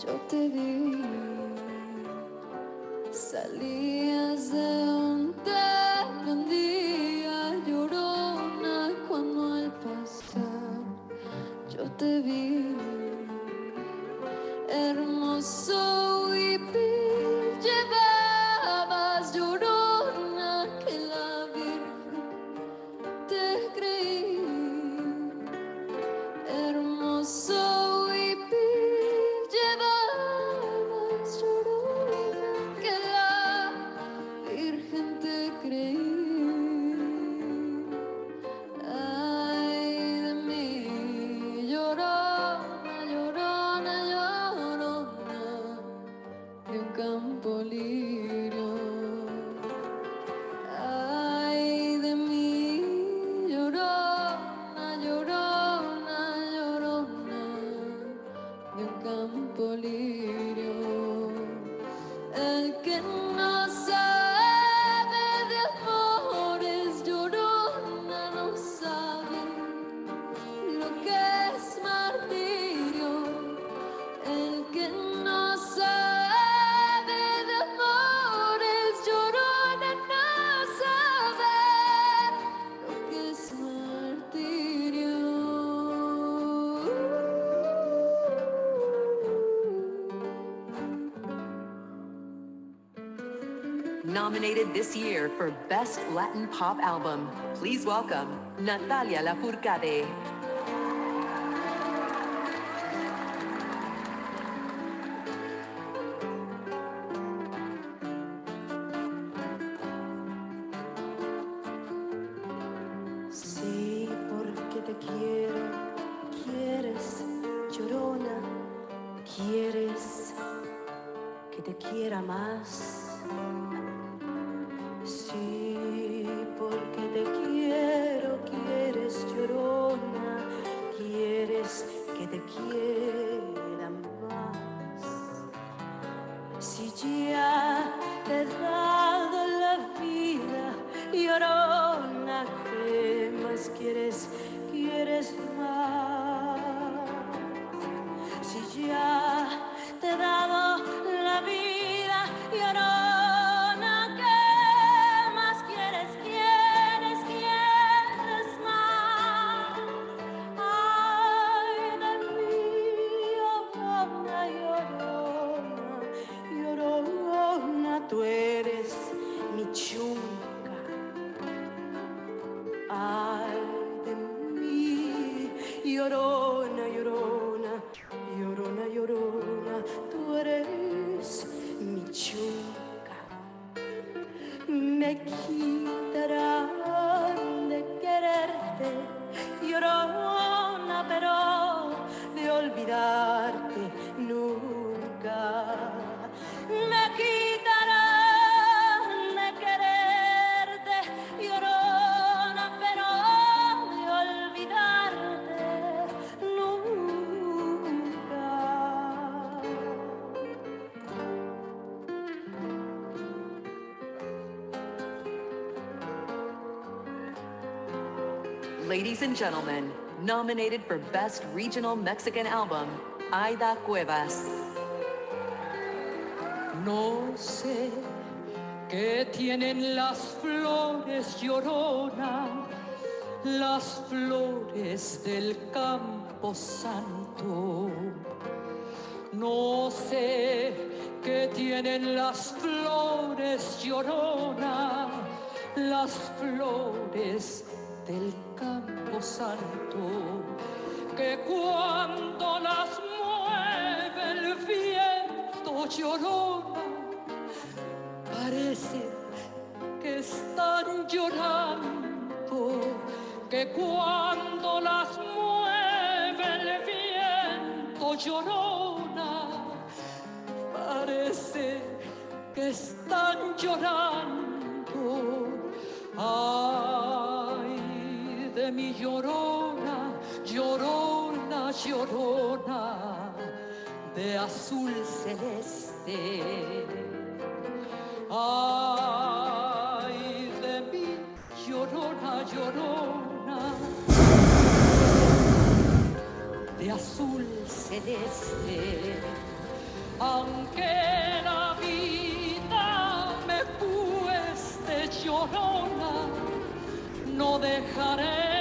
yo te vi, salías de donde prendía llorona cuando al pasar yo te vi, hermoso huipil llevabas llorona que la Virgen te creí, hermoso huipil llevabas llorona que la Virgen te creí. Ay de mí, llorona, llorona, llorona de un campo lirio. Ay de mí, llorona, llorona, llorona de un campo lirio. El que no sabe de amores, llorona, no sabe lo que es martirio. El que no sabe de amores, llorona, no sabe lo que es martirio. Nominated this year for Best Latin Pop Album, please welcome Natalia Lafourcade. Sí, porque te quiero, quieres, llorona, quieres que te quiera más. Sí, porque te quiero, quieres, llorona, quieres que te quiera más. Si ya te he dado la vida, llorona, ¿qué más quieres? ¿Quieres más? Si ya te he dado la vida, llorona, ¿qué más quieres? ¿Quieres? ¿Quieres más? Ay de mí, llorona, llorona, llorona, tú eres mi chunca. Ay de mí, llorona, llorona, llorona, llorona, tú eres mi chunca. Me quitarán de quererte, llorona, pero de olvidarte nunca. Me quitarán de quererte, llorona, pero de olvidarte nunca. Ladies and gentlemen, nominated for Best Regional Mexican Album, Aida Cuevas. No sé qué tienen las flores, llorona, las flores del Campo Santo. No sé qué tienen las flores, llorona, las flores del Campo Santo, que cuando las mueve el viento, llorona, parece que están llorando, que cuando las mueve el viento, llorona, parece que están llorando. Ay de mi llorona, llorona, llorona, de azul celeste. Ay de mi llorona, llorona, de azul celeste. aunque la vida me cueste llorona, no dejaré